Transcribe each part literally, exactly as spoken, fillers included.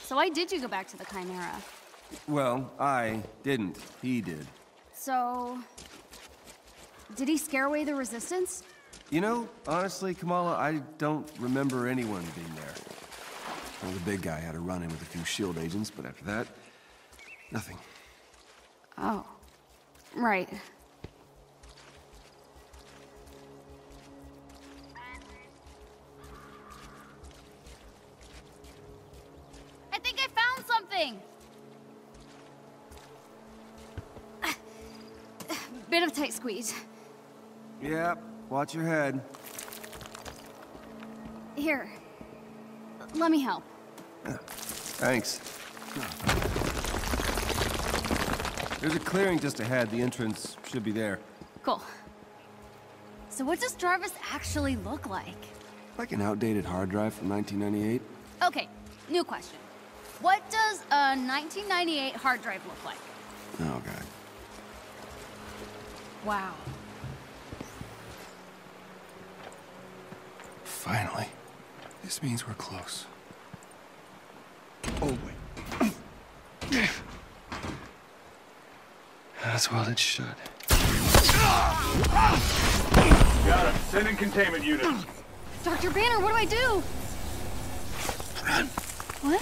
So why did you go back to the Chimera? Well, I didn't. He did. So... did he scare away the Resistance? You know, honestly, Kamala, I don't remember anyone being there. Well, the big guy had a run-in with a few SHIELD agents, but after that, nothing. Oh. Right. I think I found something! Bit of tight squeeze. Yeah, watch your head. Here. Let me help. Yeah, thanks. There's a clearing just ahead. The entrance should be there. Cool. So what does Jarvis actually look like? Like an outdated hard drive from nineteen ninety-eight. Okay, new question. What does a nineteen ninety-eight hard drive look like? Oh, God. Wow. Finally. This means we're close. Oh, wait. That's well it should. Got him. Sending containment units. Doctor Banner, what do I do? Run. What?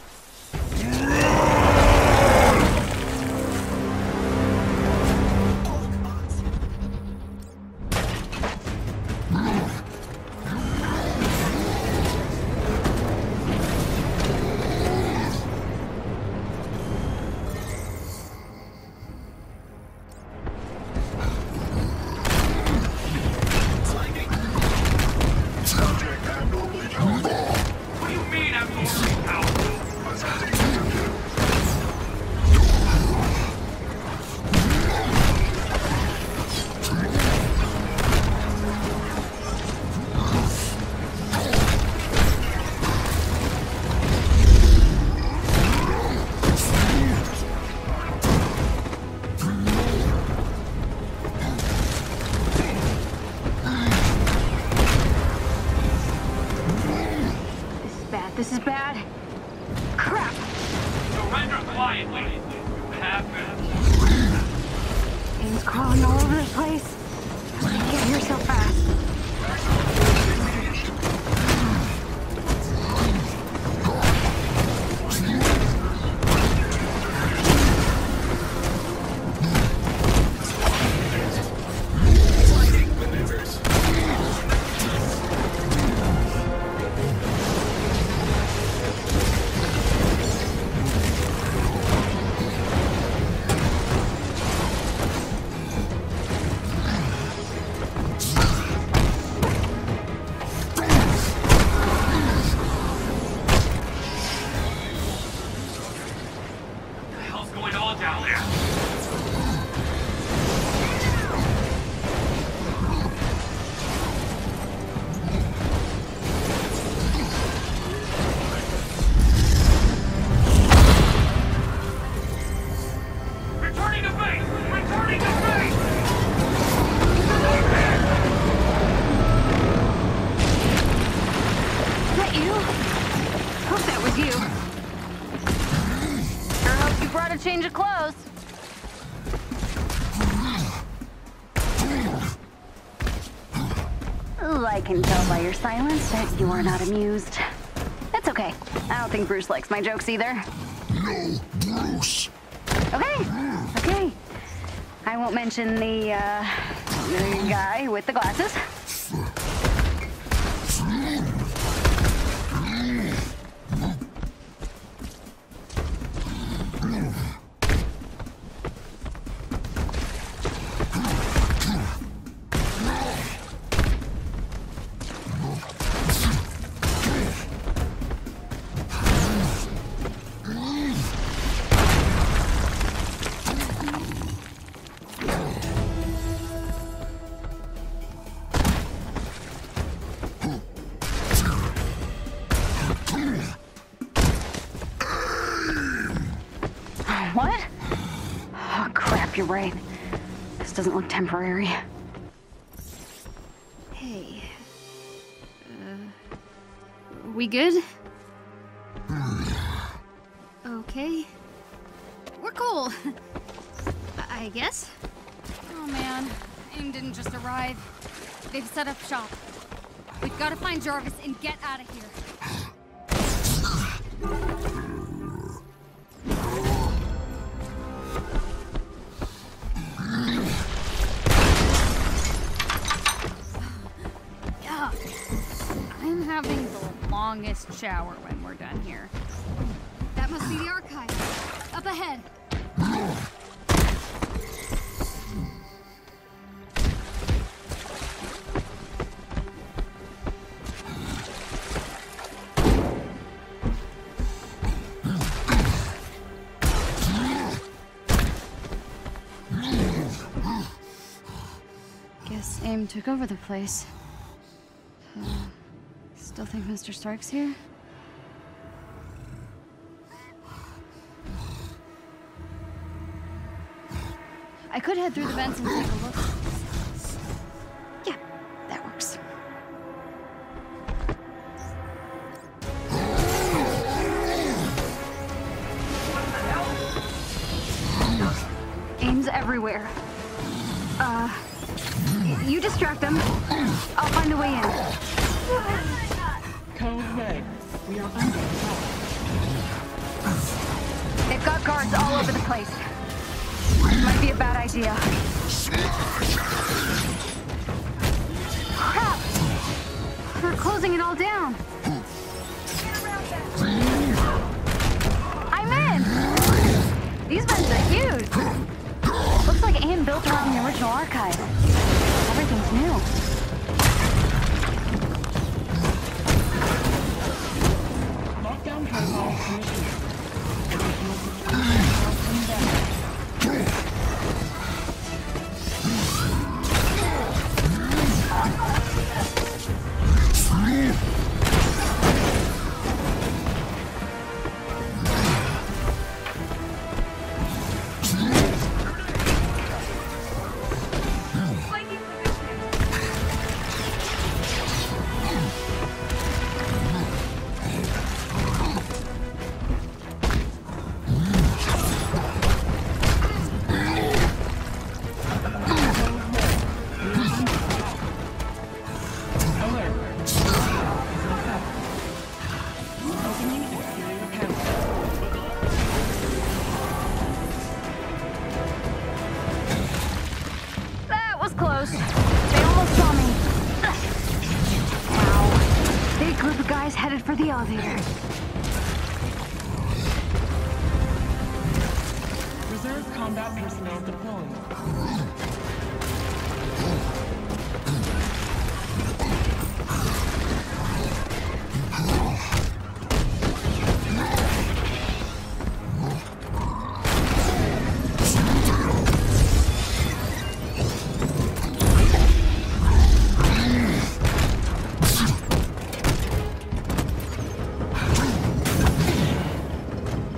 This is bad. Crap! Surrender quietly. You have been. Things crawling all over the place. How did you get here so fast? Change of clothes. Ooh, I can tell by your silence that you are not amused. It's okay. I don't think Bruce likes my jokes either. No, Bruce. Okay, okay. I won't mention the, uh, the guy with the glasses. What? Oh, crap, you're right. This doesn't look temporary. Hey. Uh, we good? okay? We're cool. I guess. Oh man, AIM didn't just arrive. They've set up shop. We've got to find Jarvis and get out of here. Yeah. I'm having the longest shower when we're done here. That must be the archive. Up ahead. Guess AIM took over the place. Uh, still think Mister Stark's here? I could head through the vents and take a look. Yeah, that works. AIM's everywhere. Uh, you distract them. I'll find a way in. Code red. We are under attack. They've got guards all over the place. Might be a bad idea. Crap! They're closing it all down. I'm in! These vents are huge. Looks like AIM built around the original archive. Everything's new. Lockdown protocol commissioned. Additional security protocols inbound. That was close. They almost saw me. Wow. Big group of guys headed for the elevator. Reserve combat personnel deployed. Come on.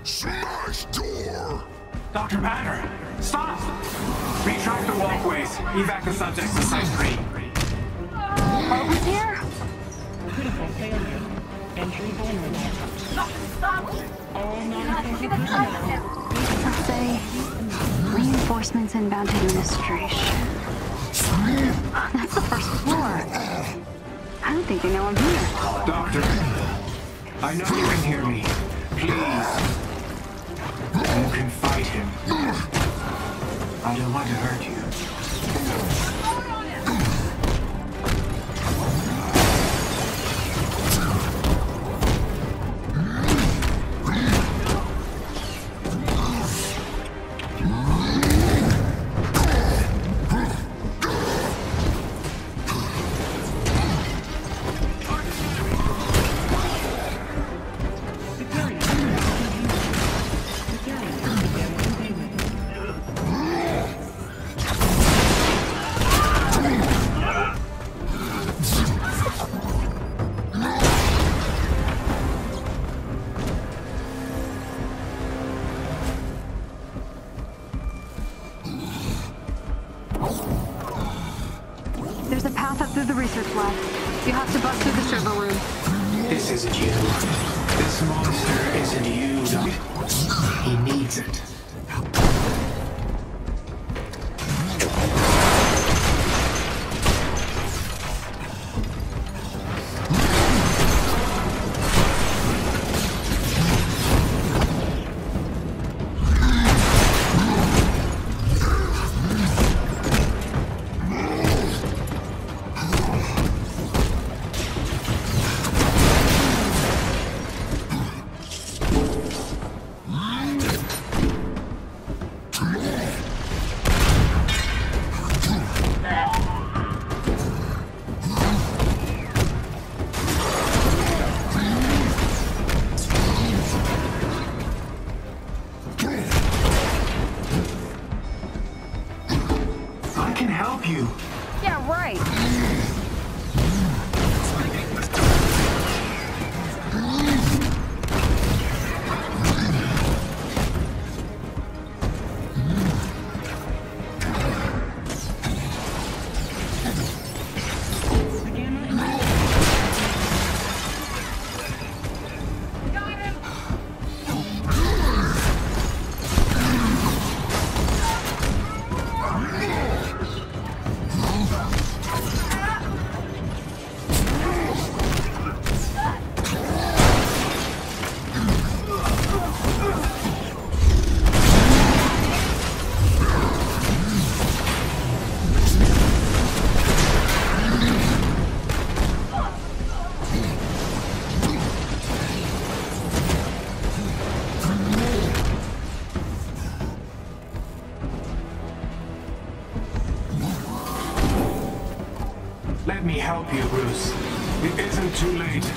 Smash door! Doctor Banner, stop! Retract the walkways. Evac the subjects to Site three. What was here? Critical failure. Entry vulnerable. All non-essential personnel. Let's say reinforcements inbound to administration. That's the first floor. I don't think they know I'm here. Doctor, I know you can hear me. Please. You can fight him. I don't want to hurt you. There's a path up through the research lab. You have to bust through the server room. This isn't you. This monster isn't you, Doctor. He needs it. I can help you. Yeah, right. Let me help you, Bruce. It isn't too late.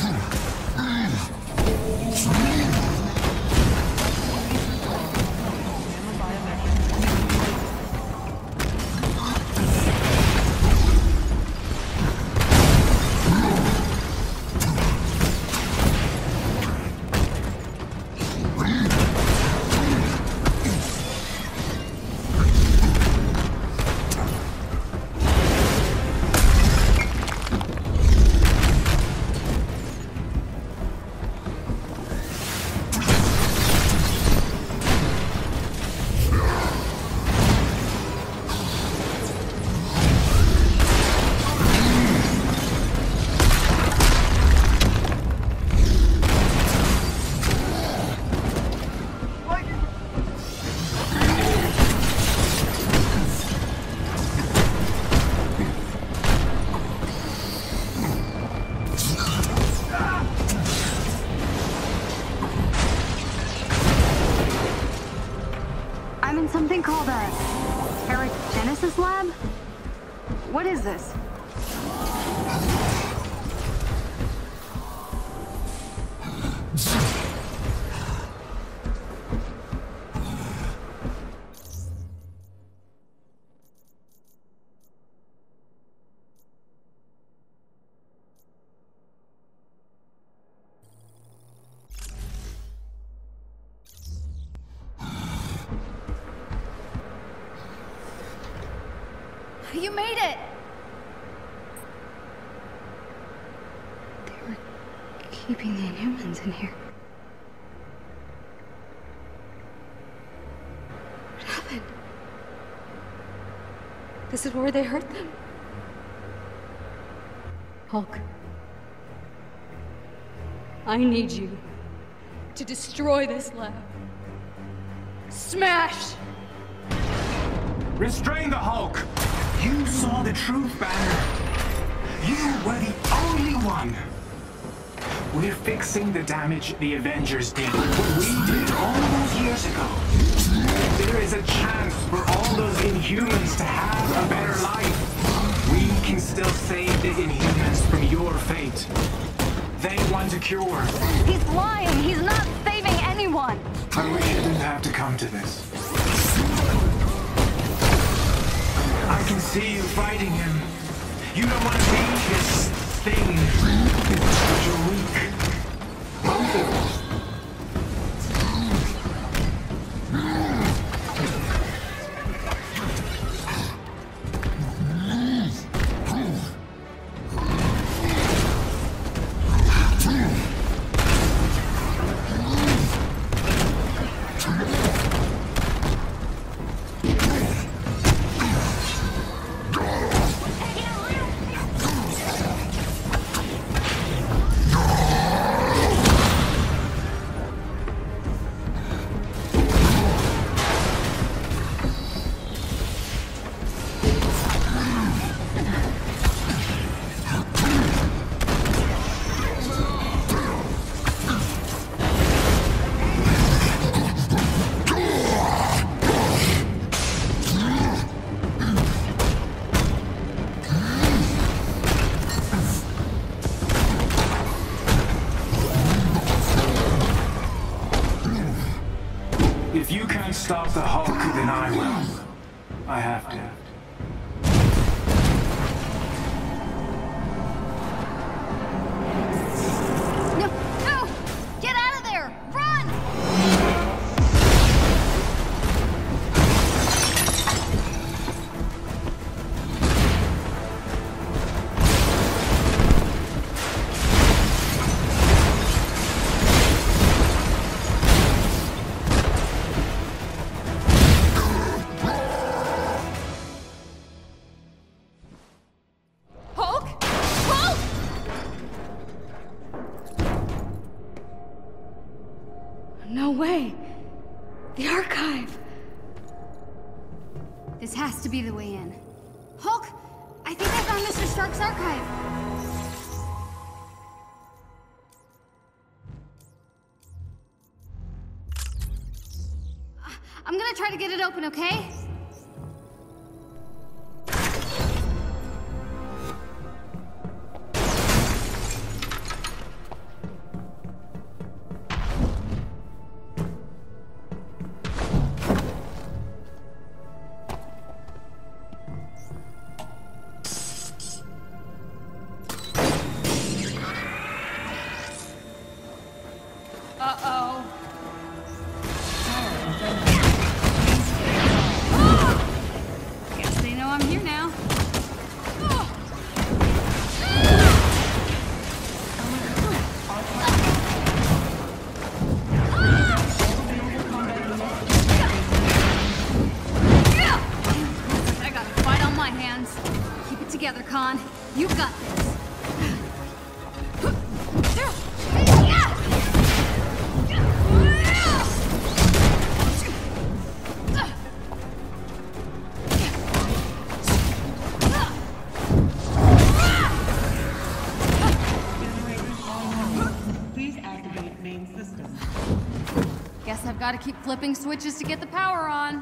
I'm in something called a Paragenesis lab? What is this? You made it! They were keeping the Inhumans in here. What happened? This is where they hurt them? Hulk. I need you to destroy this lab. Smash! Restrain the Hulk! You saw the truth, Banner. You were the only one. We're fixing the damage the Avengers did. What we did all those years ago. There is a chance for all those Inhumans to have a better life. We can still save the Inhumans from your fate. They want a cure. He's lying! He's not saving anyone! I wish it didn't have to come to this. I can see you fighting him. You don't want to be his thing. But you're weak. Both of us. If you can't stop the Hulk, then I will. I have to. No! No! Get out of there! Run! Hulk? Hulk! No way. The archive. This has to be the way in. Hulk! I think I found Mister Stark's archive. I'm gonna try to get it open, okay? Uh-oh. Guess they know I'm here now. I got a fight on my hands. Keep it together, Khan. You got this. Please activate main system. Guess I've got to keep flipping switches to get the power on.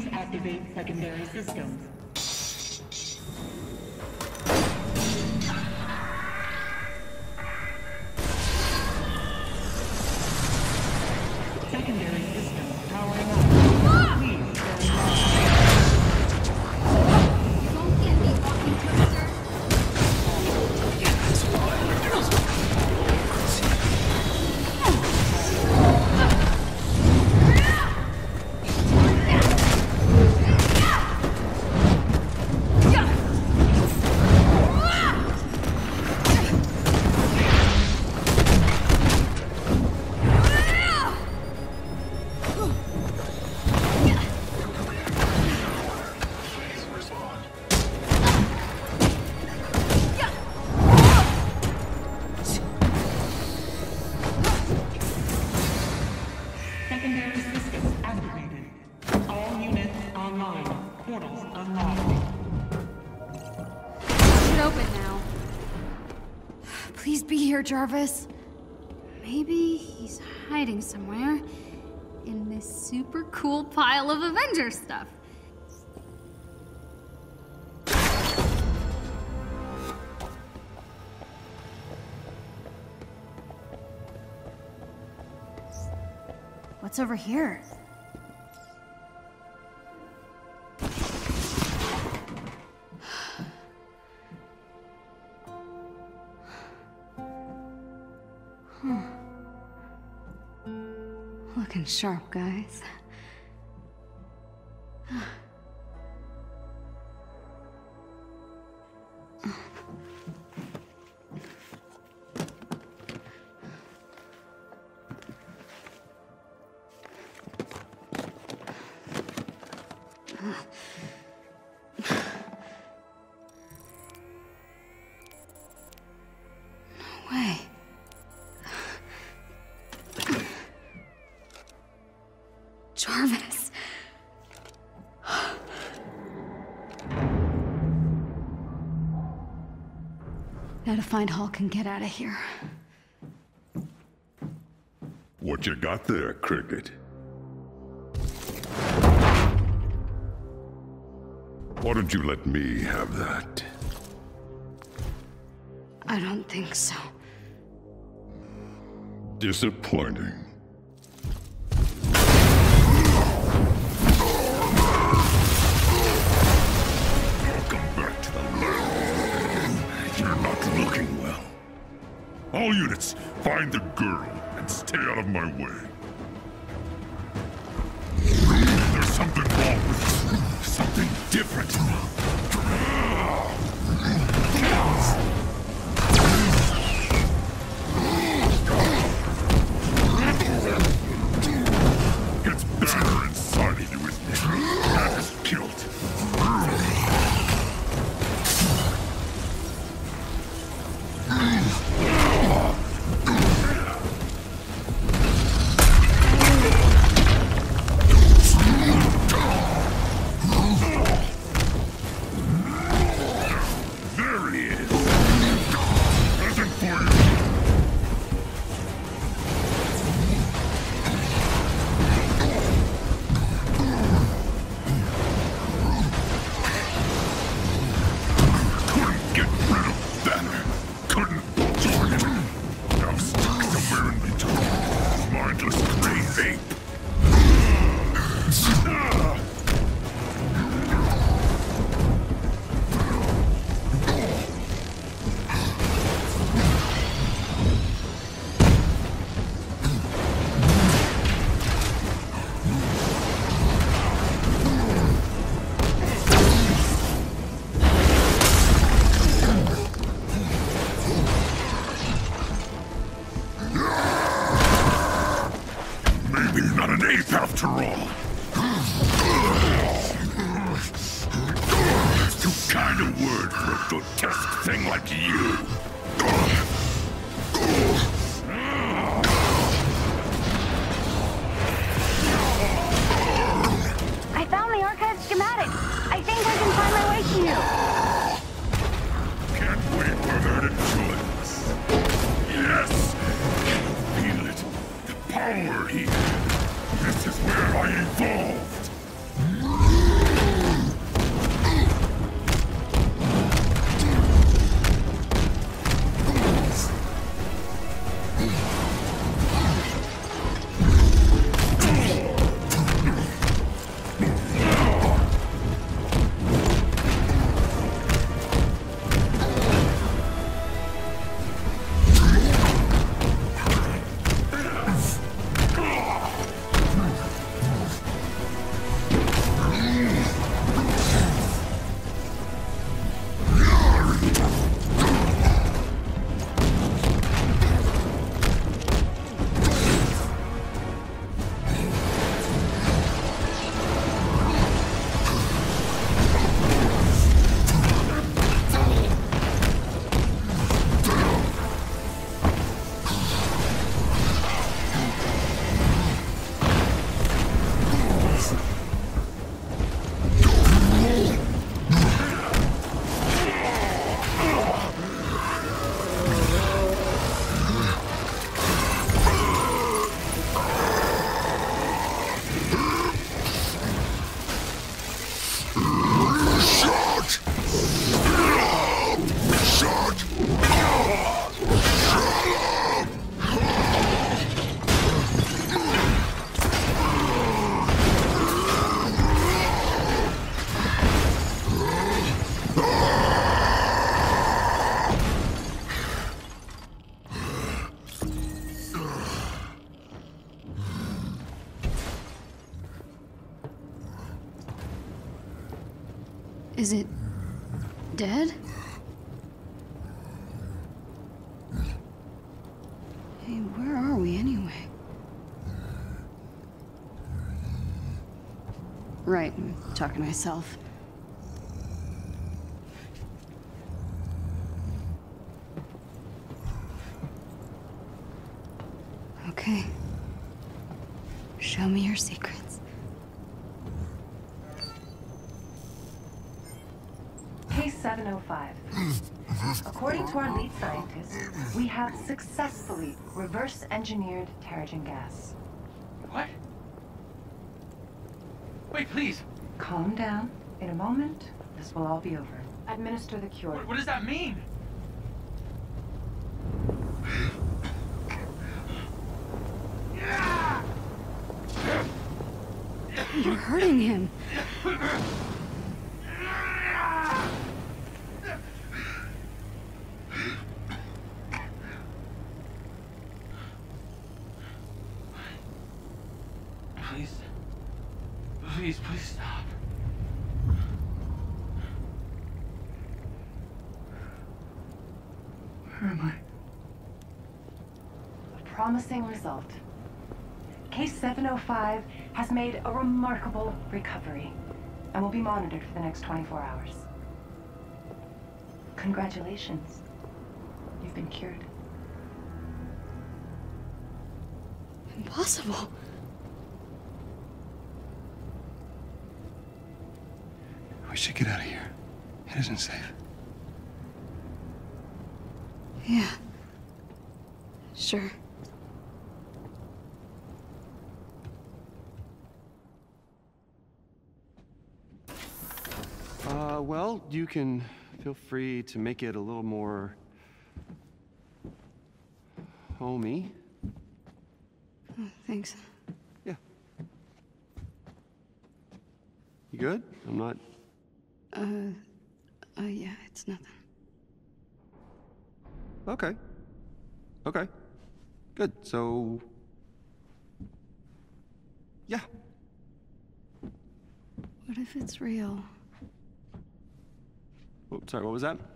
Please activate secondary systems. Secondary system powering up. Please stand by. Don't get me, walking toaster. Secondary systems activated. All units online. Portals unlocked. Should open now. Please be here, Jarvis. Maybe he's hiding somewhere in this super cool pile of Avengers stuff. What's over here? Huh. Looking sharp, guys. Way. Jarvis. Now to find Hulk and get out of here. What you got there, Cricket? Why don't you let me have that? I don't think so. Disappointing. Welcome back to the lab. You're not looking well. All units, find the girl and stay out of my way. There's something wrong with her. Something different. It's better inside of you, isn't it? That is guilt. There he is. Nothing for you. Couldn't get rid of Banner. Couldn't join him. Now stuck somewhere in between. Mindless gray ape. Maybe not an ape after all. It's too kind a word for a grotesque thing like you. I found the archive schematic. I think I can find my way to you. Can't wait for her to join us. Yes! Feel it. The power here. This is where I evolved. Is it dead? Hey, where are we anyway? Right, I'm talking to myself. Okay. Show me your secrets. Case seven oh five. According to our lead scientist, we have successfully reverse-engineered Terrigen gas. What? Wait, please. Calm down. In a moment, this will all be over. Administer the cure. What, what does that mean? You're hurting him. Please. Please, please stop. Where am I? A promising result. Case seven oh five has made a remarkable recovery and will be monitored for the next twenty-four hours. Congratulations. You've been cured. Impossible. We should get out of here. It isn't safe. Yeah. Sure. Uh, well, you can feel free to make it a little more homey. Oh, thanks. Yeah. You good? I'm not... Uh, uh, yeah, it's nothing. Okay. Okay. Good. So... yeah. What if it's real? Oh, sorry, what was that?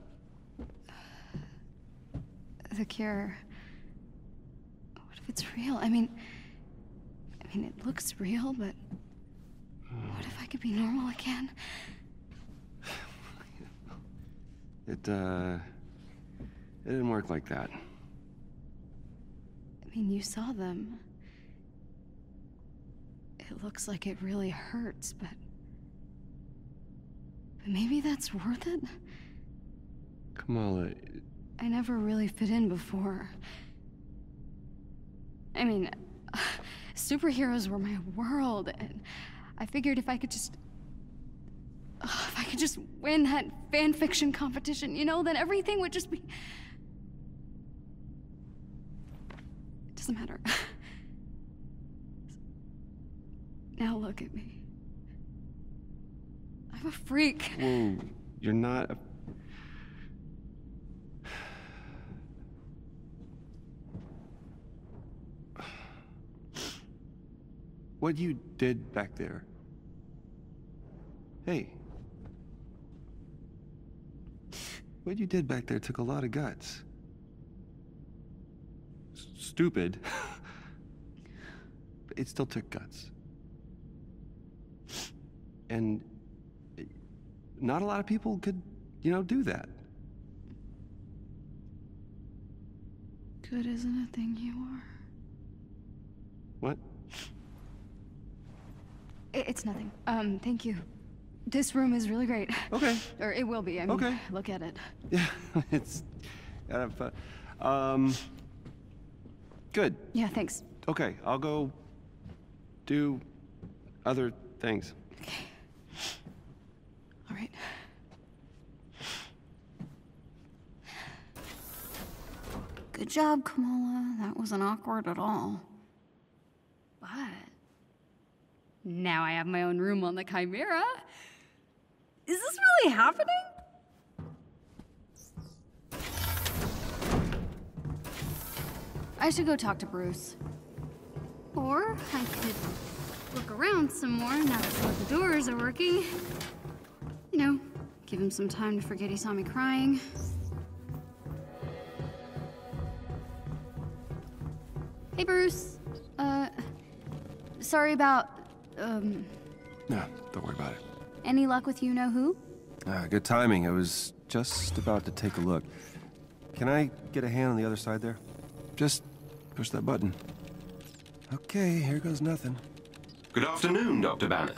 The cure. What if it's real? I mean... I mean, it looks real, but... What if I could be normal again? It, uh... It didn't work like that. I mean, you saw them. It looks like it really hurts, but... But maybe that's worth it? Kamala... I never really fit in before. I mean, superheroes were my world, and I figured if I could just... Uh, if I could just win that fan fiction competition, you know, then everything would just be... It doesn't matter. Now look at me. I'm a freak. Whoa, you're not a... What you did back there. Hey. What you did back there took a lot of guts. S- stupid. But it still took guts. And not a lot of people could, you know, do that. Good isn't a thing you are. What? I- It's nothing. Um, thank you. This room is really great. Okay. Or it will be. I mean, Okay. look at it. Yeah, it's kind of fun. Um, good. Yeah, thanks. Okay, I'll go do other things. Okay. All right. Good job, Kamala. That wasn't awkward at all. But now I have my own room on the Chimera. Is this really happening? I should go talk to Bruce. Or I could look around some more now that some of the doors are working. You know, Give him some time to forget he saw me crying. Hey, Bruce. Uh, sorry about, um... No, don't worry about it. Any luck with you-know-who? Ah, good timing. I was just about to take a look. Can I get a hand on the other side there? Just push that button. Okay, here goes nothing. Good afternoon, Doctor Banner.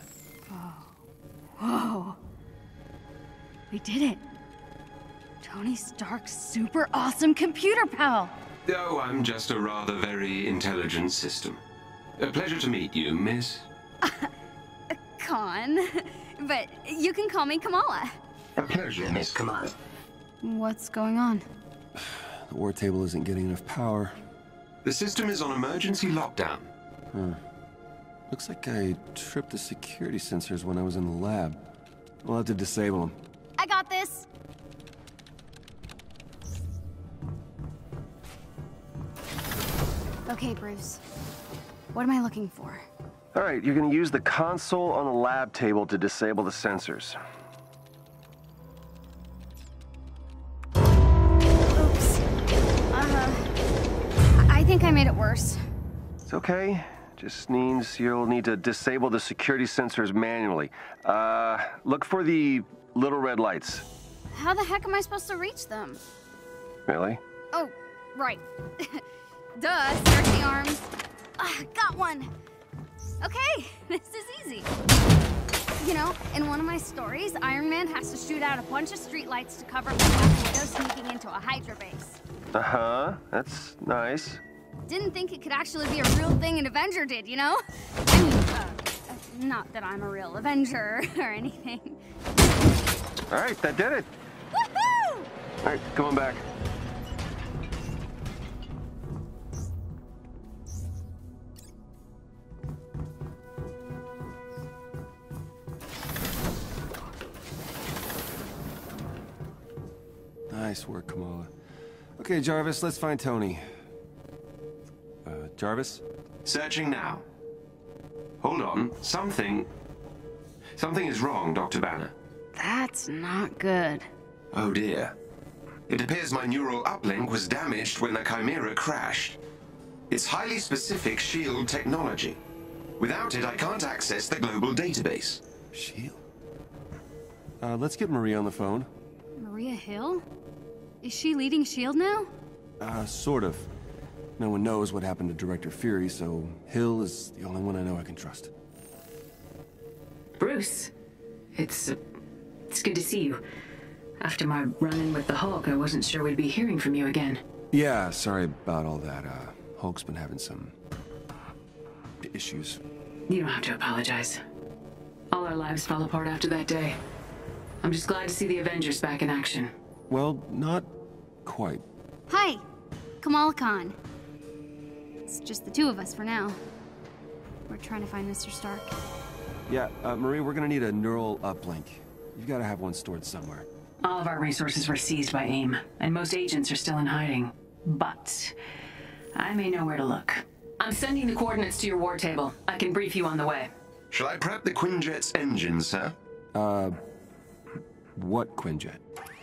Whoa. We did it. Tony Stark's super awesome computer pal. Oh, I'm just a rather very intelligent system. A pleasure to meet you, miss. Khan. But you can call me Kamala. A pleasure, Miss Kamala. What's going on? The war table isn't getting enough power. The system is on emergency lockdown. Huh. Looks like I tripped the security sensors when I was in the lab. We'll have to disable them. I got this. Okay, Bruce. What am I looking for? All right, you're gonna use the console on the lab table to disable the sensors. Oops. Uh, I think I made it worse. It's okay. Just means you'll need to disable the security sensors manually. Uh, look for the little red lights. How the heck am I supposed to reach them? Really? Oh, right. Duh, searching arms. Ah, got one. Okay, this is easy. You know, in one of my stories, Iron Man has to shoot out a bunch of streetlights to cover for Black Widow sneaking into a Hydra base. Uh-huh, that's nice. Didn't think it could actually be a real thing an Avenger did, you know? I mean, uh, uh, not that I'm a real Avenger or anything. All right, that did it. Woohoo! All right, come on back. Nice work, Kamala. Okay, Jarvis, let's find Tony. Uh, Jarvis? Searching now. Hold on. Something... Something is wrong, Doctor Banner. That's not good. Oh dear. It appears my neural uplink was damaged when the Chimera crashed. It's highly specific SHIELD technology. Without it, I can't access the global database. SHIELD? Uh, let's get Maria on the phone. Maria Hill? Is she leading SHIELD now? Uh, sort of. No one knows what happened to Director Fury, so Hill is the only one I know I can trust. Bruce, it's, uh, it's good to see you. After my run-in with the Hulk, I wasn't sure we'd be hearing from you again. Yeah, sorry about all that. Uh, Hulk's been having some... issues. You don't have to apologize. All our lives fell apart after that day. I'm just glad to see the Avengers back in action. Well, not quite. Hi, Kamala Khan. It's just the two of us for now. We're trying to find Mister Stark. Yeah, uh, Marie, we're gonna need a neural uplink. You've gotta have one stored somewhere. All of our resources were seized by AIM, and most agents are still in hiding. But I may know where to look. I'm sending the coordinates to your war table. I can brief you on the way. Shall I prep the Quinjet's engine, sir? Uh, what Quinjet?